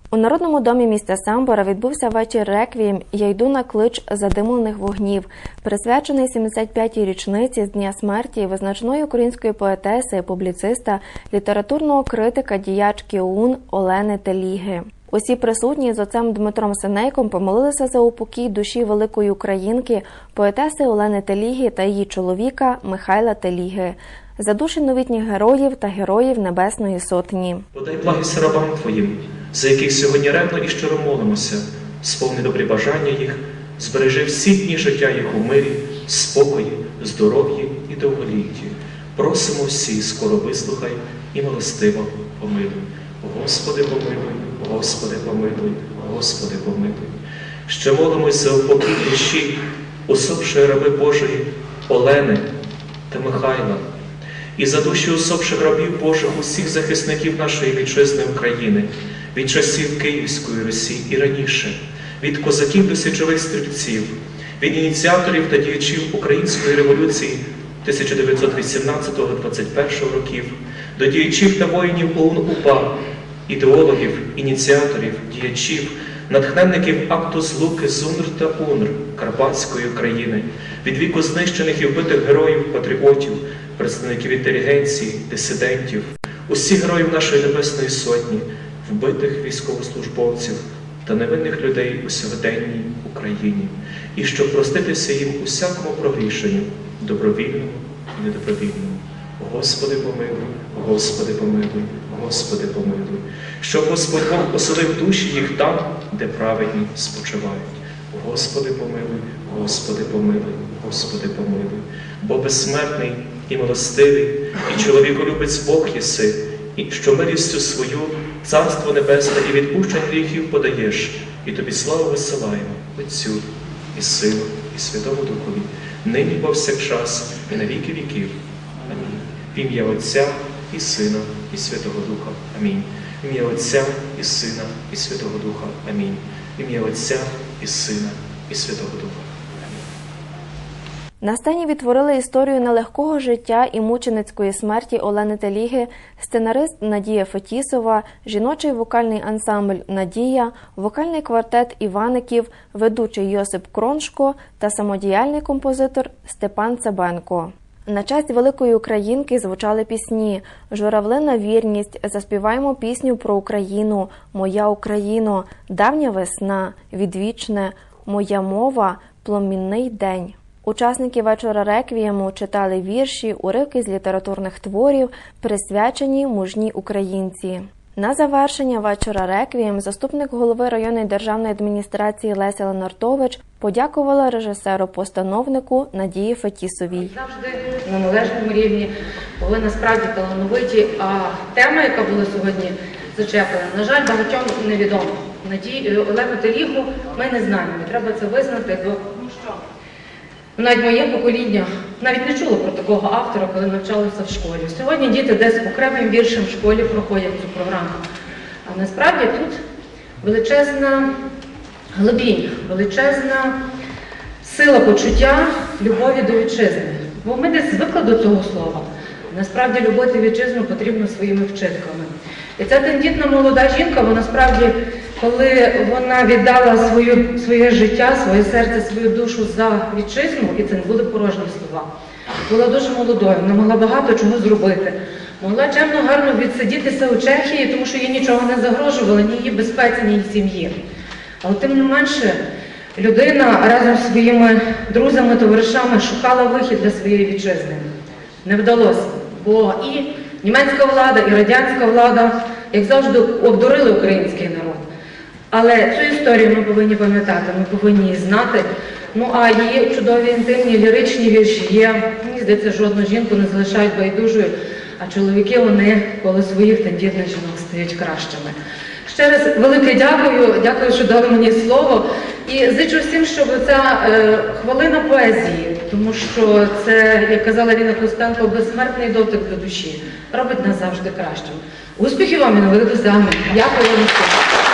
У Народному домі міста Самбора відбувся вечір реквієм «Я йду на клич задимлених вогнів», присвячений 75-й річниці з дня смерті визначної української поетеси, публіциста, літературного критика, діячки ОУН Олени Теліги. Усі присутні з отцем Дмитром Синейком помолилися за упокій душі великої українки, поетеси Олени Теліги та її чоловіка Михайла Теліги, за душі новітніх героїв та героїв Небесної Сотні. Подай благість рабам Твоїм, за яких сьогодні ревно і щиро молимося, сповни добрі бажання їх, збережи всі дні життя їх у мирі, спокої, здоров'ї і довголітті. Просимо всі, скоро вислухай і милостиво помилуй. Господи, помилуй, Господи, помилуй, Господи, помилуй. Ще молимось за упокій душі усопшої раби Божої Олени та Михайла, і за душі усопших рабів Божих усіх захисників нашої вітчизни України, від часів Київської Русі і раніше, від козаків до січових стрільців, від ініціаторів та діячів Української революції 1918-21 років, до діячів та воїнів ОУН-УПА, ідеологів, ініціаторів, діячів, натхненників акту злуки ЗУНР та УНР Карпатської України, від віку знищених і вбитих героїв, патріотів, представників інтелігенції, дисидентів, усіх героїв нашої Небесної Сотні, вбитих військовослужбовців та невинних людей у сьогоденній Україні, і щоб проститися їм усякому прогрішенню, добровільному і недобровільному. Господи, помилуй, Господи, помилуй, Господи, помилуй. Щоб Господь Бог осудив душі їх там, де праведні спочивають. Господи, помилуй, Господи, помилуй, Господи, помилуй. Бо безсмертний і милостивий, і чоловіколюбець Бог єси, і що милістю свою Царство Небесне і відпущення гріхів подаєш, і Тобі славу висилаємо, Отцю і Сину, і Святому Духові, нині повсякчас, і на віки віків. Амінь. В ім'я Отця і Сина, і Святого Духа. Амінь. В ім'я Отця і Сина, і Святого Духа. Амінь. В ім'я Отця і Сина, і Святого Духа. На сцені відтворили історію нелегкого життя і мученицької смерті Олени Теліги сценарист Надія Фетісова, жіночий вокальний ансамбль «Надія», вокальний квартет «Іваників», ведучий Йосип Кроншко та самодіяльний композитор Степан Цабенко. На честь великої українки звучали пісні «Журавлина вірність», «Заспіваємо пісню про Україну», «Моя Україно», «Давня весна», «Відвічне», «Моя мова», «Пломінний день». Учасники вечора реквієму читали вірші, уривки з літературних творів, присвячені мужній українці. На завершення вечора реквієм заступник голови районної державної адміністрації Леся Ленартович подякувала режисеру-постановнику Надії Фетісовій. Завжди на належному рівні, бо ви насправді талановиті, а тема, яка була сьогодні зачеплена, на жаль, багатьом невідома. Олену Телігу ми не знаємо, і треба це визнати, бо навіть моє покоління навіть не чуло про такого автора, коли навчалося в школі. Сьогодні діти десь окремим віршем в школі проходять цю програму. А насправді тут величезна глибінь, величезна сила почуття любові до вітчизни. Бо ми десь звикли до цього слова. Насправді любити вітчизну потрібно своїми вчинками. І ця тендітна молода жінка, вона справді, коли вона віддала своє життя, своє серце, свою душу за вітчизну, і це не були порожні слова, була дуже молодою, вона могла багато чого зробити. Могла чемно, гарно відсидітися у Чехії, тому що їй нічого не загрожувало, ні її безпеці, ні її сім'ї. Але тим не менше, людина разом з своїми друзями, товаришами шукала вихід для своєї вітчизни. Не вдалося, бо і німецька влада, і радянська влада, як завжди, обдурили український народ. Але цю історію ми повинні пам'ятати, ми повинні її знати. Ну а її чудові інтимні, ліричні вірші є, мені здається, жодну жінку не залишають байдужою, а чоловіки, вони коло своїх тендітних жінок стають кращими. Ще раз велике дякую, що дали мені слово. І зичу всім, щоб ця хвилина поезії, тому що це, як казала Ліна Костенко, безсмертний дотик до душі, робить нас завжди кращим. Успіхів вам і нових досягнень. Дякую вам.